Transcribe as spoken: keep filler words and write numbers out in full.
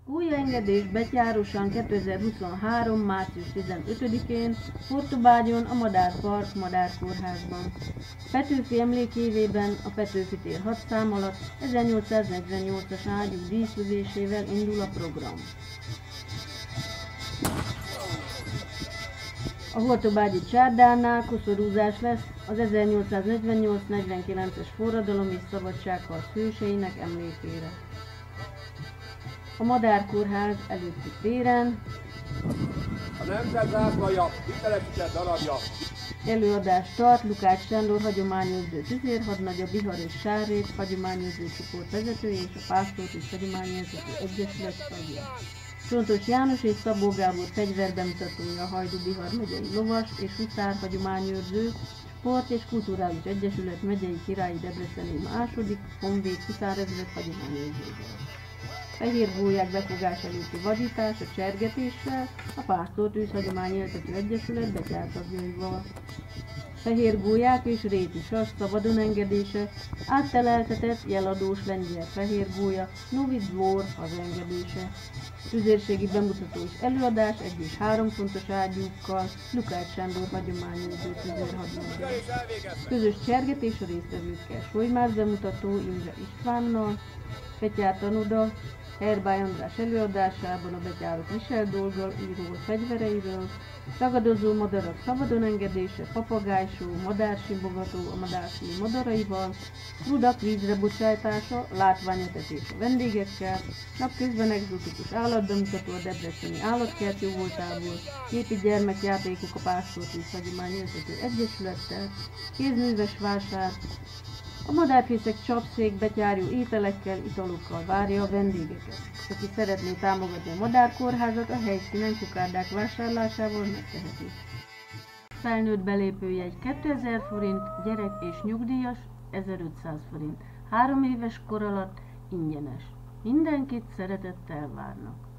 Új engedés betyárosan kétezer-huszonhárom. március tizenötödikén Portobágyon a Madárpark Madárkórházban. Petőfi emlékévében a Petőfi tér hat szám alatt ezernyolcszáznegyvennyolcas ágyú díszülésével indul a program. A hortobágyi csárdánál koszorúzás lesz az ezernyolcszáznegyvennyolc-negyvenkilences forradalom és szabadságharc hőseinek emlékére. A Madárkórház előtti téren a nemzet zászlaja, hitelesített darabja. előadást tart Lukács Sándor hagyományőrző tüzérhadnagy, a Bihar és Sárrét hagyományőrző csoport vezetője és a Pásztortűz hagyományőrző egyesület tagja. Csontos János és Szabó Gábor fegyverbemutatója a Hajdú-Bihar megyei lovas és huszár hagyományőrző Sport és Kulturális Egyesület megyei királyi debreceni második honvéd huszárezred hagyományőrzővel. Fehér gólyák befogás előtti vadítás a csergetéssel, a Pásztortűz hagyományéltető egyesület betyártagjaival. Fehér gólyák és réti sas szabadon engedése, átteleltetett jeladós lengyel fehér gólya, Novi Dvor hazengedése. Tüzérségi bemutató és előadás egy és három fontos ágyúkkal, Lukács Sándor hagyományőrző tüzérhadnagyal. Közös csergetés a résztvevőkkel, Solymár bemutató Imre Istvánnal, Betyár tanoda, Herbály András előadásában a betyárok viseldolga író fegyvereiről, ragadozó madarak szabadon engedése, papagájsó, madársimogató a madárfilm madaraival, rudak vízre bocsájtása, látványetetés a vendégekkel, napközben egzotikus állatbemutató a debreceni állatkert jóvoltából, képi gyermekjátékok a Pásztortűz hagyományőrző egyesülettel, kézműves vásár, a madárfészek csapszék betyárjú ételekkel, italokkal várja a vendégeket. Aki szeretné támogatni a Madárkórházat, a helyszínen kokárdák vásárlásával megteheti. Felnőtt belépőjegy kétezer forint, gyerek és nyugdíjas ezerötszáz forint. Három éves kor alatt ingyenes. Mindenkit szeretettel várnak.